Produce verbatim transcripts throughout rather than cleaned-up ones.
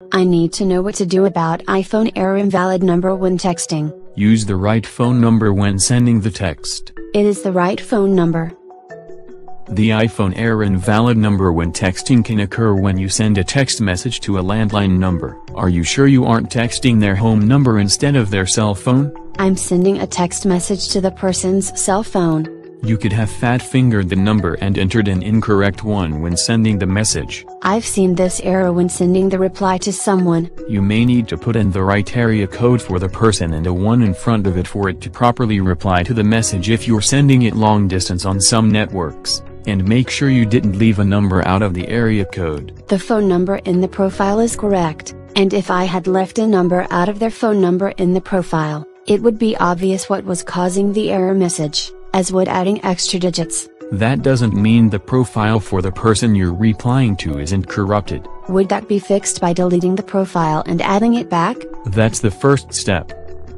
I need to know what to do about iPhone error invalid number when texting. Use the right phone number when sending the text. It is the right phone number. The iPhone error invalid number when texting can occur when you send a text message to a landline number. Are you sure you aren't texting their home number instead of their cell phone? I'm sending a text message to the person's cell phone. You could have fat-fingered the number and entered an incorrect one when sending the message. I've seen this error when sending the reply to someone. You may need to put in the right area code for the person and a one in front of it for it to properly reply to the message if you're sending it long distance on some networks. And make sure you didn't leave a number out of the area code. The phone number in the profile is correct, and if I had left a number out of their phone number in the profile, it would be obvious what was causing the error message, as would adding extra digits. That doesn't mean the profile for the person you're replying to isn't corrupted. Would that be fixed by deleting the profile and adding it back? That's the first step.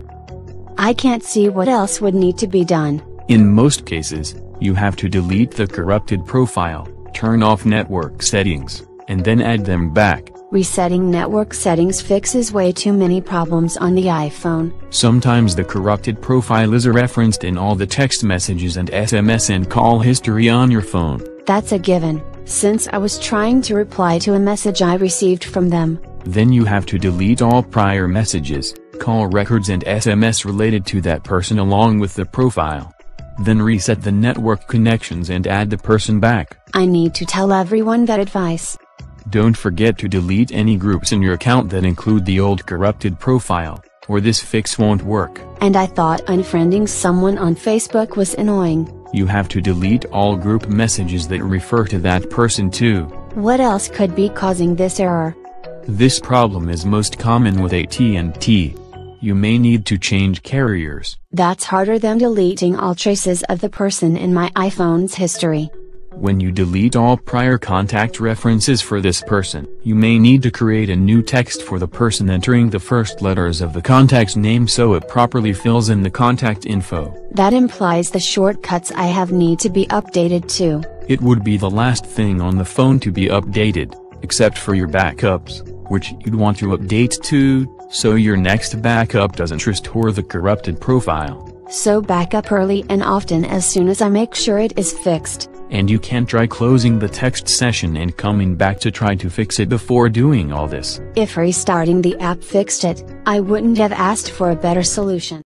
I can't see what else would need to be done. In most cases, you have to delete the corrupted profile, turn off network settings, and then add them back. Resetting network settings fixes way too many problems on the iPhone. Sometimes the corrupted profile is referenced in all the text messages and S M S and call history on your phone. That's a given, since I was trying to reply to a message I received from them. Then you have to delete all prior messages, call records and S M S related to that person along with the profile. Then reset the network connections and add the person back. I need to tell everyone that advice. Don't forget to delete any groups in your account that include the old corrupted profile, or this fix won't work. And I thought unfriending someone on Facebook was annoying. You have to delete all group messages that refer to that person too. What else could be causing this error? This problem is most common with A T and T. You may need to change carriers. That's harder than deleting all traces of the person in my iPhone's history. When you delete all prior contact references for this person, you may need to create a new text for the person entering the first letters of the contact's name so it properly fills in the contact info. That implies the shortcuts I have need to be updated too. It would be the last thing on the phone to be updated, except for your backups, which you'd want to update to, so your next backup doesn't restore the corrupted profile. So back up early and often as soon as I make sure it is fixed. And you can't try closing the text session and coming back to try to fix it before doing all this. If restarting the app fixed it, I wouldn't have asked for a better solution.